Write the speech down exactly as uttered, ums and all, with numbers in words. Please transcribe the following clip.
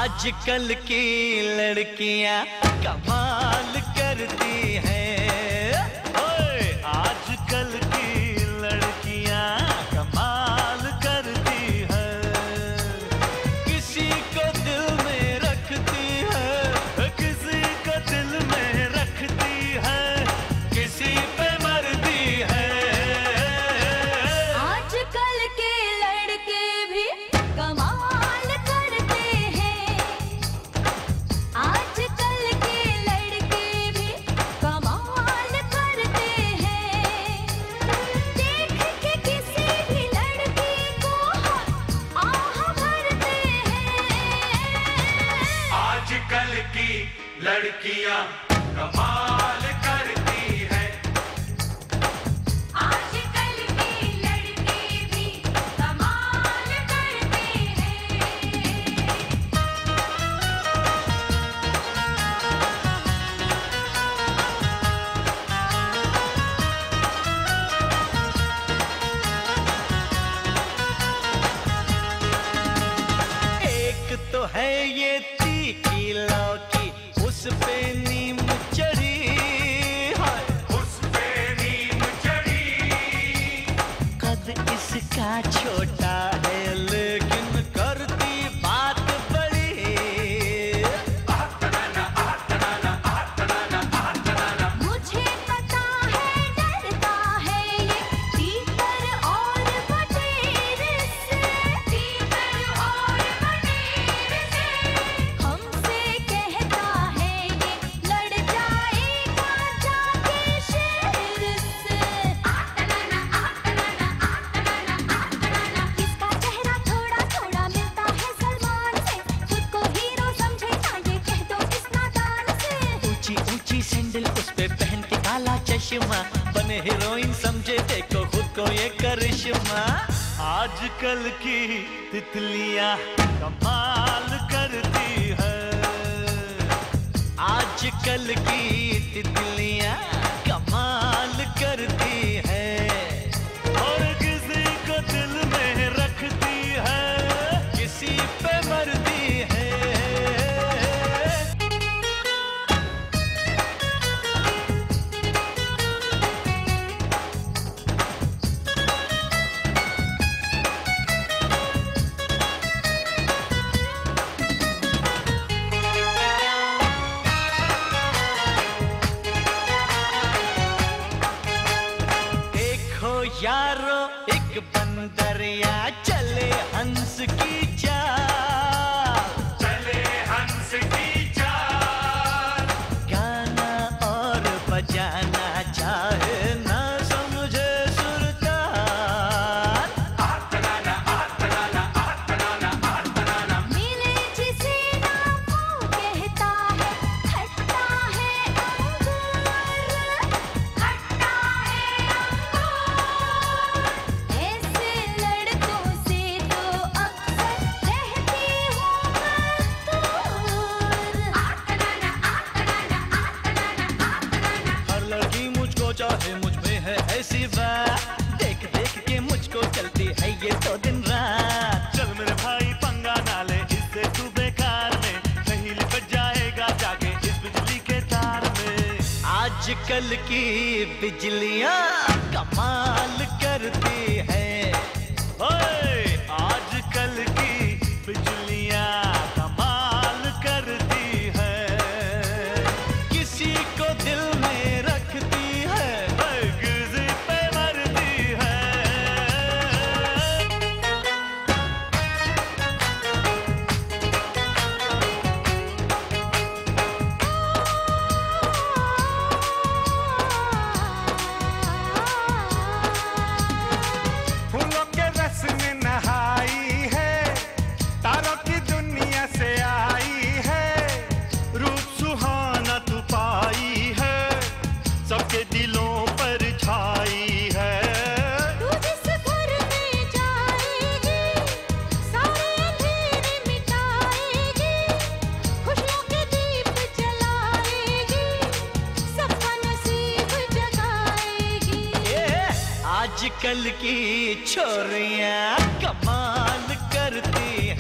आजकल की लड़कियां कमाल करती हैं। ओए आजकल की लड़कियां कमाल करती हैं। किसी को दिल में रखती है, किसी को दिल में रखती है, किसी पे मरती है। आजकल के लड़के भी कमाल करते हैं। आजकल के लड़के भी कमाल करते हैं। देख के किसी भी लड़की को आह भरते हैं। आजकल की लड़कियां कमाल करती हैं। आजकल के लड़के भी कमाल करते हैं। एक तो है ये तीखी लौकी, उस पे नीम चढ़ी है, उस पे नीम चढ़ी। कद इसका छोटा है लेकिन करती बात बड़ी। मुझे पता है डरता है ये तीतर और बटेर से, तीतर और बटेर से। हमसे कहता है ये लड़ जाएगा जाके शेर से। आतनाना आतनाना आतनाना आतनाना। इसका चेहरा थोड़ा थोड़ा मिलता है सलमान से, खुद को हीरो समझे ना ये कह दो इस नादान से। ऊंची ऊंची सैंडल उस पे पहन के काला चश्मा, बने हीरोइन समझे देखो खुद को ये करिश्मा। आजकल की तितलियां कमाल करती है। आजकल की तितलियां कमाल करती है, और किसी को दिल में रखती है, किसी पे मरती है। देखो यारो एक बंदरिया चले हंस की चाल, चले हंस की चाल। गाना और बजाना चाहे ना समझे सुरताल। आतनाना आतनाना आतनाना आतनाना। मिले जिसे ना वो कहता है खट्टा है अंगूर, खट्टा है अंगूर। ऐसे लड़कों से तो अक्सर रहती हूँ मैं दूर। आतनाना आतनाना आतनाना आतनाना। हर लड़की मुझको चाहे, मुझ में है ऐसी बात, देख देख के मुझको चलती है ये तो दिन रात। चल मेरे भाई पंगा ना ले इससे तू बेकार में, नहीं लिपट जाएगा जाके इस बिजली के तार में। आजकल की बिजलियां कमाल करती है। ओए आजकल की बिजलियां कमाल करती है। किसी को दिल में रखती है, किसी पे मरती है। फूलों के रस में नहाई है, तारों की दुनिया से आई है। रूप सुहाना तू पाई है, सबके दिलों पर छाई है। तू जिस घर में जाएगी सारे अंधेरे मिटाएगी, खुशियों के दीप जलाएगी, सबका नसीब जगाएगी। आजकल की छोरियां कमाल करती